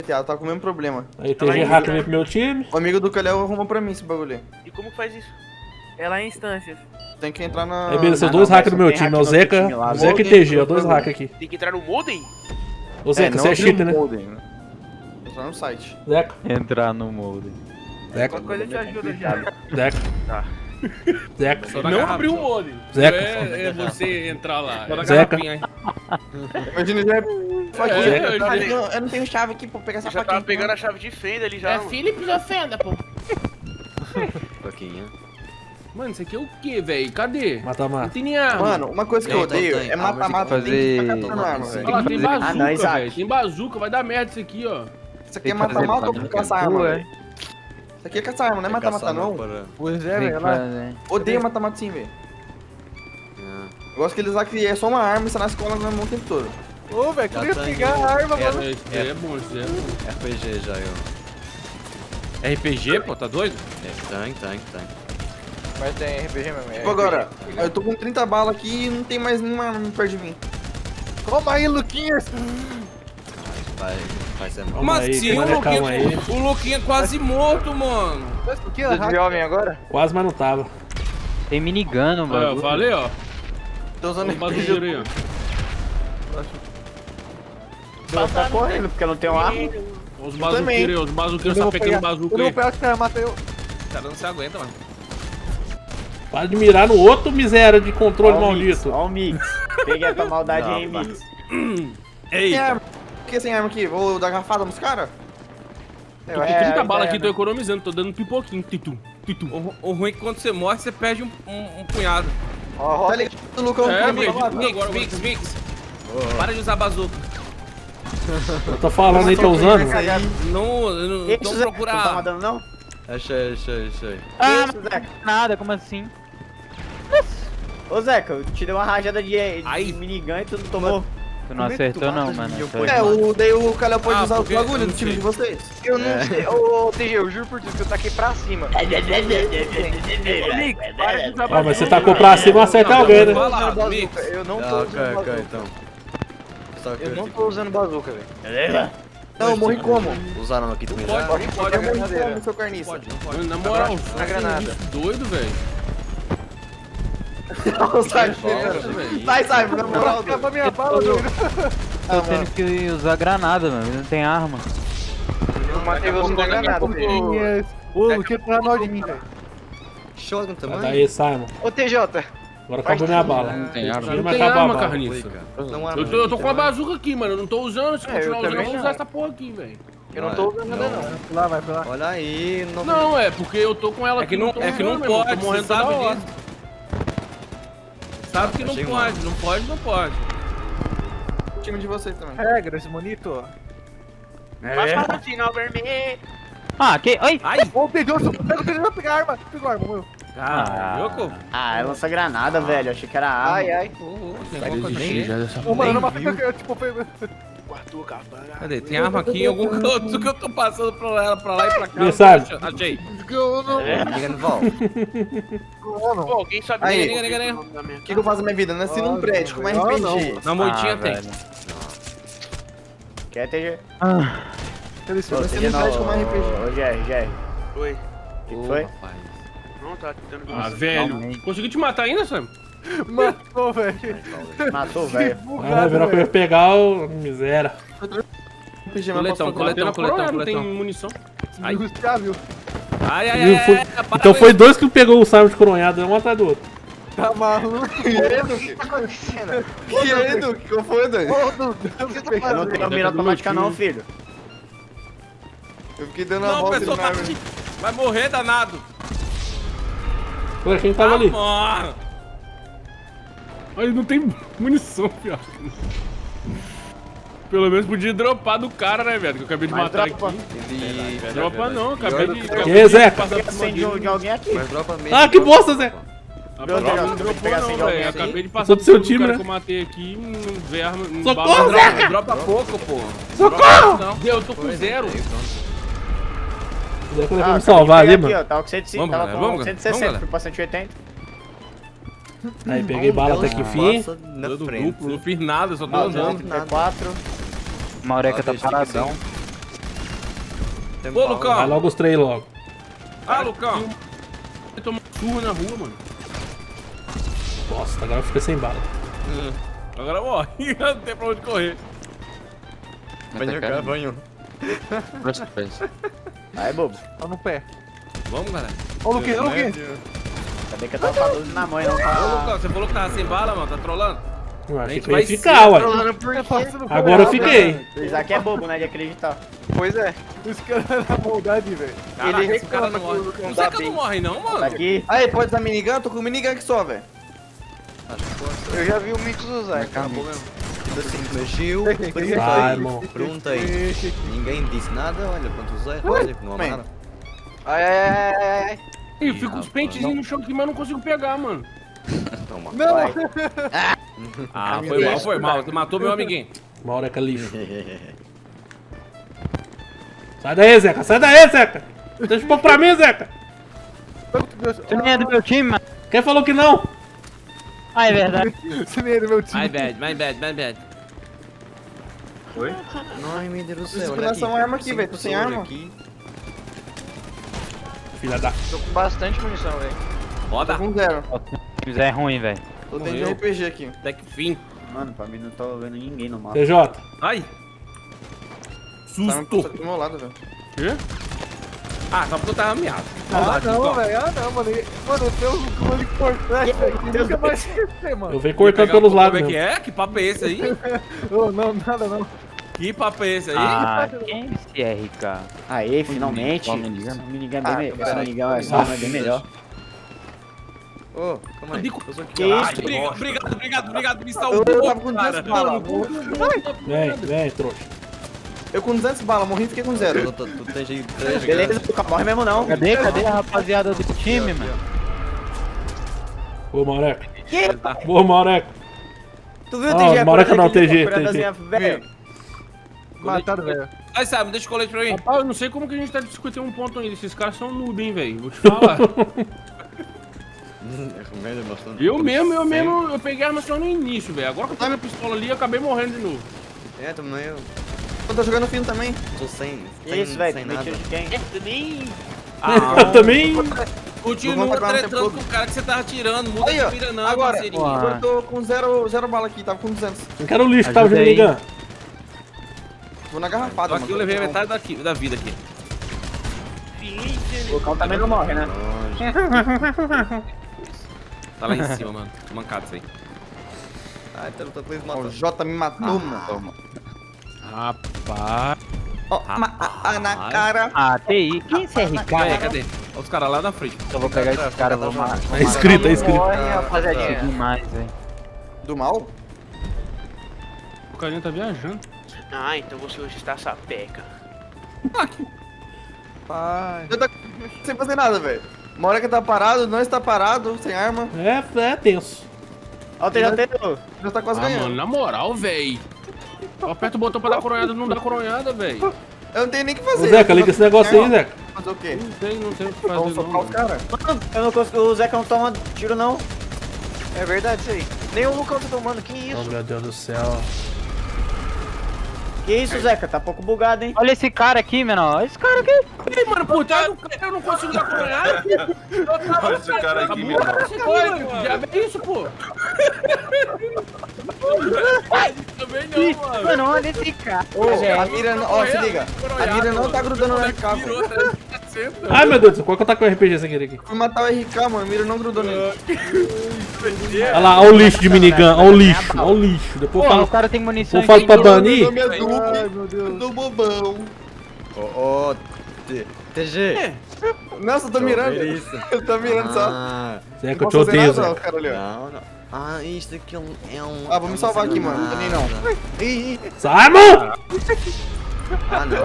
GTA, tá com o mesmo problema. Aí TG hacker vem pro meu time. O amigo do Kalel arrumou pra mim esse bagulho aí. E como que faz isso? É lá em instâncias. Tem que entrar na... Aí beleza, são dois hackers no meu time, é o Zeca e TG, é dois hackers aqui. Tem que entrar no modem? Ô Zeca, você é cheater, né? Entrar no site. Zeca. Entrar no molde. Zeca. Qualquer coisa eu te ajuda já. Zeca. Tá. Zeca. Não abriu o molde. Zeca. É você entrar lá. Zeca. Imagina, já É, eu não tenho chave aqui pra pegar essa Eu já faquinha. tava pegando a chave de fenda ali já. Felipe de ofenda, pô. Pouquinho. Mano, isso aqui é o que, velho? Cadê? Não Mata-mata. tem nem arma. Mano, uma coisa que eu odeio é mata-mata. fazer- Tem que ficar catando arma, velho. Olha lá, tem bazuca, Ah, não, Isaac. velho. Tem bazuca, vai dar merda isso aqui, ó. Isso aqui é mata-mata ou caçar arma, velho? Isso aqui é caçar arma, não é mata-mata não. Pois é, velho. Odeio mata-mata sim, velho. Eu gosto que eles lá que é só uma arma e você na escola na mão o tempo todo. Ô, velho, queria pegar a arma, mano. Isso aí é bom, isso aí é bom. RPG já, eu. RPG, pô, tá doido? Tanque. Mas tem RPG mesmo. Tipo agora, eu tô com 30 balas aqui e não tem mais nenhuma arma perto de mim. Toma aí, Luquinhas. Vai ser mal. Calma Mas aí, sim, calma aí. o Luquinha é quase morto, mano. Luquinhas, Você viu homem agora? Quase, mas não tava. Tem minigun, Olha, eu mano. falei, ó. Tô usando O bazuqueiro aí, ó. tá correndo porque eu não tenho arma. Os bazuqueiros aí, os bazuqueiros tá pegando bazuca Eu não aí. vou pegar que o cara mata eu. O cara não se aguenta, mano. Para de mirar no outro miséria de controle maldito. Ó o mix. Peguei a tua maldade aí, mix. Tem arma. Por que sem arma aqui? Vou dar garrafada nos caras? Tô com 30 balas aqui, tô economizando, tô dando pipoquinho. Titum. O ruim é que quando você morre, você perde um punhado. Ó, tá ligado, Lucão? Mix. Para de usar bazuca. Eu tô falando aí, tô usando. Não procura. Não tá mandando, não? Achei. Ah, Isso, Zeca. nada, como assim? Ô, Zeca, eu te dei uma rajada de Aí. minigun e tu não tomou. Tu não acertou não, mano. Daí o Kalel pode usar o porque bagulho eu do não time sei. de vocês. Eu não sei, ô TG, eu juro por Deus que eu taquei pra cima. Ó, mas você tacou pra cima e acerta alguém, né? Vai lá, Mix. Eu não tô usando Ok, bazuca. então. Só que Eu não tô usando bazuca, velho. Não, eu morri como? Usaram aqui também já? Pode, Eu morri como, seu carniça? Mano, na moral, Na granada. doido, velho. Sai, na moral. Acabou minha bala, doido. Tô tendo que usar granada, mano. Não tem arma. Eu matei você da granada, velho. Ô, Luquinhas tá na mão de mim, velho. Shotgun também? Daí, Simon. Ô TJ, Agora acabou minha bala. Não tem arma. Não Vai tem acabar a arma, bala. carniça. Não há Eu tô com a bazuca aqui, mano. Eu não tô usando. Se É, continuar eu usando, eu também vou não. usar essa porra aqui, velho. eu não tô usando nada não. Vai lá, vai pra lá. Olha aí, Não, é porque eu tô com ela É aqui. que não tô pode, usando, meu irmão, tô você morrendo sabe toda hora. disso. Sabe que não Achei pode, não pode. O time de vocês também. Regras, monitor. Passa no sinal vermelho. Ah, que... Ai! Ai, Ô, pegou, pega o TG, vai pegar a arma. Pegou a arma, meu. Yoko. Ah, é lança granada, velho. Achei que era arma. Ai. Ô, mano, eu não matei que tipo, foi... Cadê? Tem arma aqui em algum canto que eu tô passando pra lá e pra cá. Quem sabe? Achei. Liga no vol. Pô, alguém sabe Aí. liga. O que eu faço na minha vida? Nasci num prédio com uma RPG. Na moitinha Ah, tem. velho. Quer TG? Eu nasci num prédio com uma RPG. Ô, GR. Oi. O que foi? Não, tá tentando ver. Ah, velho. Consegui te matar ainda, Sam? Matou, velho. Matou, velho. Ah, virou que eu ia pegar o miséria. RPG, mas posso Coletão, fazer? Não tem munição. Ai. Já viu. Viu? Então foi dois que pegou o Simon de coronhado, um atrás do outro. Tá maluco. O que tá acontecendo? Que é, Edu? Que qual foi, Dani? Eu não tenho mira automática não, filho. Eu fiquei dando a Não, volta pessoal, na tá árvore. aqui. Vai morrer, danado. Ué, quem tava ali? Mano. Aí não tem munição, pior. Pelo menos podia dropar do cara, né, velho? Que eu acabei de matar aqui. Dropa não, acabei de. E Zeca? Passar por cima Acende dele. de alguém aqui. Mas dropa mesmo. Ah, que bosta, Zé! Ah, Meu Deus, não tem que dropou pegar não, sem alguém velho. assim. Acabei de passar Sou do por seu cima do time, cara né? que eu matei aqui, não vê arma. Socorro, bala, Zeca! Dropa pouco, pô. Socorro! Não. Deu, eu tô com zero. Zeca vai Ah, me salvar ali, aqui, mano. ó, tava com 160, Vamos, tava galera, com vamos, 160, galera. fui pra 180. Aí peguei bala até que enfim. Passa na Deu do frente. duplo, não fiz nada, só tô Ah, andando. T4. Maureca tá Ó, deixa paradão. Ô, Lucão. Vai logo os 3 logo. Ah, Lucão. Eu tomo surra na rua, mano. Nossa, agora eu fiquei sem bala. Agora morre. Não tem pra onde correr. Banho. Aí, bobo. Tá no pé. Vamos, galera. Ô, Luquinha, ô, Luquinha. Sabia que eu tava falando na mãe, não. Ô, Lucão, você falou que tava sem bala, mano. Tá trolando? Eu achei gente que eu ia vai ficar, ué. Você não Agora eu fiquei. O Isaac é bobo, né? De acreditar. Pois é. Os caras na maldade, velho. Caraca, Ele esse cara não reclama morre. que o Lucão O dá Zeca bem. não morre, não, mano. Tá aqui. Aí, pode usar minigun? Tô com minigun aqui só, velho. Eu já vi o Mix usar. Fugiu. Vai, irmão. Perguntei. Ninguém disse nada, olha, quanto usei, olha, não amaram. Ai. Ih, fica uns pentezinhos no chão aqui, mas eu não consigo pegar, mano. Toma. Não, Ah, foi mal. Tu matou meu amiguinho. Uma hora que é lixo. Sai daí, Zeca. Sai daí, Zeca. Deixa um pouco pra mim, Zeca. Você nem é do meu time, mano. Quem falou que não? Ah, é verdade. Você nem é do meu time. My bad. Ai, meu Deus do céu, Preciso olha lançar uma arma aqui, Cinco velho. Tô sem pessoas arma. aqui. Filha da... Tô com bastante munição, velho. Roda. Tô com 0. Isso é ruim, velho. Tô dentro de Morreu. RPG aqui. Até que fim. Mano, pra mim não tô vendo ninguém no mapa. TJ. Ai. Tá Susto. aqui do meu lado, velho. Quê? Ah, só porque eu tava ameaçado. Ah, não, velho. Ah, não, mano. Mano, eu tenho um clone importante, velho. Que nunca vai esquecer, mano. Eu venho cortando pelos lados Como é que mesmo. é? Que papo é esse aí? Ô, não, nada não. Que papo é esse aí? Ah, quem é esse RK? Aê, finalmente. Qual minigun? O minigun é bem melhor. peraí. Esse minigun essa arma é bem melhor. Ô, calma aí. Eu sou aqui. Que isso? Obrigado, me Eu salvou, tava com 200 cara. balas. Vem, trouxa. Eu com 200 balas, morri e fiquei com 0. Tu tem jeito 3 Beleza, Luca, morre mesmo não. Cadê a rapaziada do time, mano? Boa, Maureca. Que? Boa, Maureca. Tu viu o Ah, TG? Maureca não, Aquele TG, procurando TG. assim, velho. Mataram, velho. Aí, sabe, deixa o colete pra mim. Rapaz, eu não sei como que a gente tá discutindo um ponto ainda. Esses caras são noob, hein, velho. Vou te falar. Remédio bastante. eu peguei a arma só no início, velho. Agora que eu peguei a pistola ali, eu acabei morrendo de novo. É, também eu. Eu tô jogando fino também. Tô sem. Isso, velho. Sem Tu nada. tiro de quem? Eu também. Continua Vou contar tretando um com o cara que você tava tirando. Muda Aí, ó, de mira não, agora. parceirinho. Eu tô com 0 bala aqui, tava com 200. Eu quero o lixo que tava de Ajuda aí. minigun. Vou na garrafada, Só mano. que eu levei a metade da vida aqui. O Lucão também não morre, né? Tá lá em cima, mano. Mancado isso aí. Ai, tá please Ó, o mata. Jota me matou, mano. Rapaz. Ó, na cara. Ah, TI. Quem é esse RK? Cadê? Olha os caras lá na frente. Eu vou pegar esse cara, vou matar. É escrito, é escrito. Morre, rapaziadinha. Demais, velho. Do mal? O carinha tá viajando. Ah, então você hoje está sapeca. Pai. Eu tô sem fazer nada, velho. Uma hora que tá parado, não está parado, sem arma. É tenso. Ó, o TJ. Já tá quase Ah, ganhando. mano, na moral, velho. Eu aperto o botão pra dar coronhada, não dá coronhada, velho. Eu não tenho nem o que Ô, fazer. Zeca, liga esse negócio aí, Zeca. Fazer o quê? Não tem o que fazer, Vamos não. socar os mano. caras? Eu não consigo. O Zeca não toma tiro, não. É verdade isso aí. Nem o Lucão tá tomando, que Oh, isso? meu Deus do céu. Que isso, Zeca? Tá pouco bugado, hein? Olha esse cara aqui, menor. Esse cara aqui. Ei, mano, por trás do cara eu não consigo dar coronhada. Olha esse cara aqui, meu. Você doido, que diabo é isso, pô? Também não, mano. Mano, olha esse cara. A mira não. Ó, se liga. A mira não tá grudando no RK, velho. Ai, meu Deus do céu, qual que eu tá com o RPG sem querer aqui? Fui matar o RK, mano. A mira não grudou nele. Olha lá, olha o lixo de minigun, olha o lixo, olha o lixo. Depois eu Pô, o falo, cara tem munição vou falar pra Meu banir. nome é Ai, Duque. meu Deus. Do bobão. Ô, TG. Nossa, eu tô mirando. Ver isso. Eu tô mirando só. Ah, Zeca, eu Não te posso fazer odeio, nada, não, Zeca. cara ali, ó. não, não. Ah, isso aqui é um. Ah, vou me salvar aqui, mano. Não tô nem não. Ih, Sai, mano! ah, não.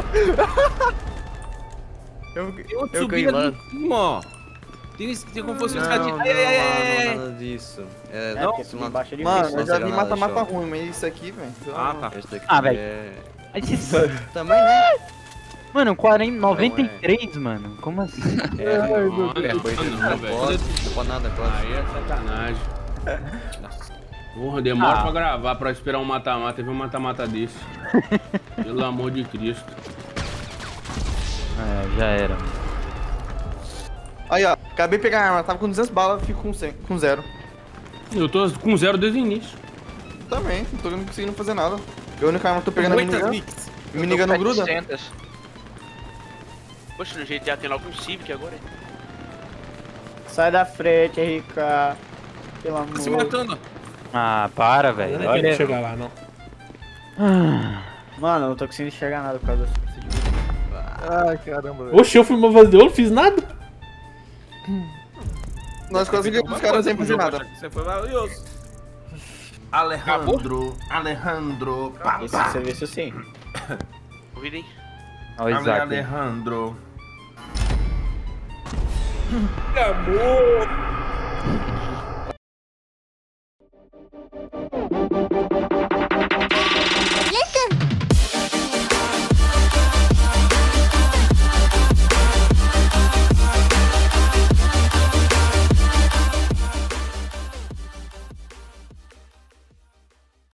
Eu Eu subi ganhei ali lá. em cima, ó. Tem como fosse um Não, escadinho. não, Ai, ai, ai, ai, ai. nada disso. É, não, porque subir embaixo é difícil. Mano, eu já vi Nossa, mata-mata choque. ruim, mas isso aqui, velho. Ah, tá. Este aqui Ah, velho. é... Esse... Também, né? Mano, 93, mano. Como assim? É, Ai, meu Mano, Deus. não, não velho. pode, não pode nada, quase. Aí é sacanagem. Porra, demora Ah. pra gravar, pra esperar um mata-mata. Teve um mata-mata desse. Pelo amor de Cristo. É, já era. Aí, ó. Acabei de pegar a arma. Tava com 200 balas, fico com 0. Eu tô com 0 desde o início. Também, não tô conseguindo fazer nada. A única arma que eu tô pegando é a minigun. Minigun não gruda. Poxa, no GTA tem logo um Civic agora. Sai da frente, RK. Pelo amor. Tá se matando. Ah, para, velho. Eu não quero chegar lá, não. Mano, eu não tô conseguindo enxergar nada por causa da força de vida. Ai, caramba, velho. Oxe, eu fui uma vez, eu não fiz nada. Nós conseguimos os caras sem fazer nada. Você foi valioso. Alejandro, pá, Esse pá. serviço sim. Ouviram, hein? Olha o Isaac. Alejandro. Amor.